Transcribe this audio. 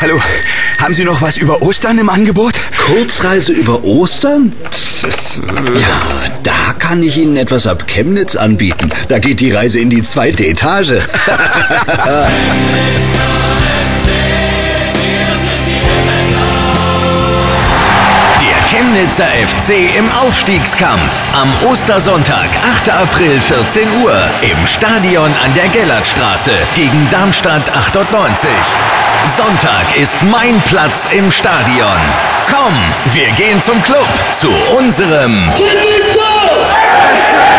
Hallo, haben Sie noch was über Ostern im Angebot? Kurzreise über Ostern? Ja, da kann ich Ihnen etwas ab Chemnitz anbieten. Da geht die Reise in die 2. Etage. Chemnitzer FC im Aufstiegskampf. Am Ostersonntag, 8. April, 14 Uhr. Im Stadion an der Gellertstraße gegen Darmstadt 98. Sonntag ist mein Platz im Stadion. Komm, wir gehen zum Club, zu unserem Chemnitzer!